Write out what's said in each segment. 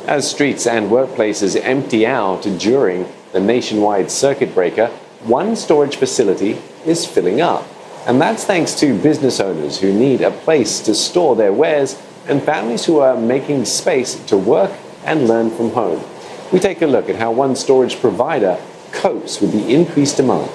As streets and workplaces empty out during the nationwide circuit breaker, one storage facility is filling up. And that's thanks to business owners who need a place to store their wares and families who are making space to work and learn from home. We take a look at how one storage provider copes with the increased demand.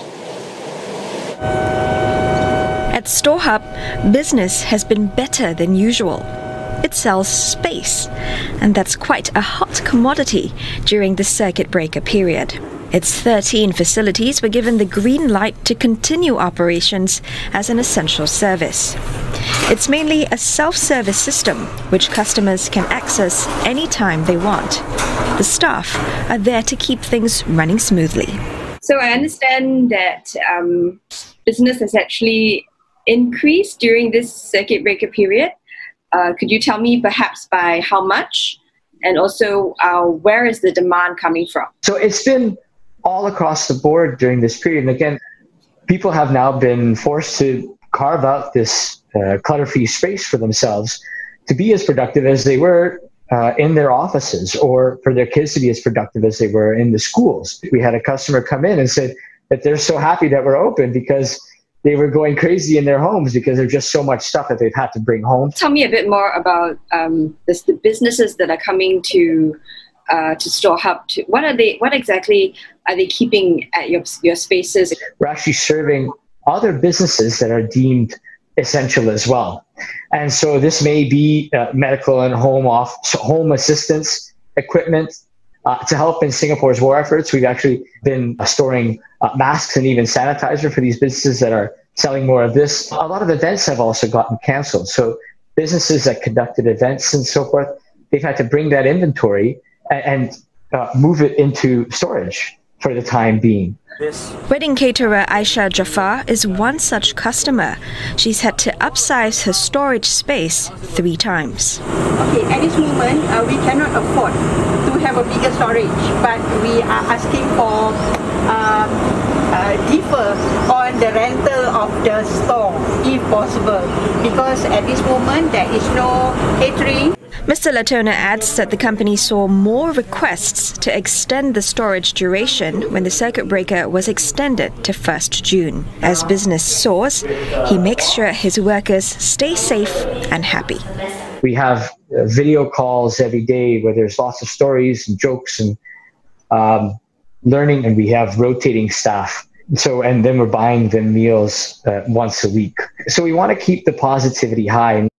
At StoreHub, business has been better than usual. It sells space, and that's quite a hot commodity during the circuit breaker period. Its 13 facilities were given the green light to continue operations as an essential service. It's mainly a self-service system which customers can access anytime they want. The staff are there to keep things running smoothly. So I understand that business has actually increased during this circuit breaker period. Could you tell me perhaps by how much? And also, where is the demand coming from? So it's been all across the board during this period. And again, people have now been forced to carve out this clutter-free space for themselves to be as productive as they were in their offices, or for their kids to be as productive as they were in the schools. We had a customer come in and said that they're so happy that we're open because they were going crazy in their homes because there's just so much stuff that they've had to bring home. Tell me a bit more about the businesses that are coming to StoreHub. What exactly are they keeping at your spaces? We're actually serving other businesses that are deemed essential as well. And so this may be medical and home assistance equipment. To help in Singapore's war efforts, we've actually been storing masks and even sanitizer for these businesses that are selling more of this. A lot of events have also gotten canceled. So businesses that conducted events and so forth, they've had to bring that inventory and move it into storage for the time being. Wedding caterer Aisha Jafar is one such customer. She's had to upsize her storage space 3 times. Okay, at this moment, we cannot afford to have a bigger storage, but we are asking for defer on the rental of the store, if possible, because at this moment there is no catering. Mr. Latona adds that the company saw more requests to extend the storage duration when the circuit breaker was extended to 1st June. As business soars, he makes sure his workers stay safe and happy. We have video calls every day where there's lots of stories and jokes and learning, and we have rotating staff. And then we're buying them meals once a week. So we want to keep the positivity high.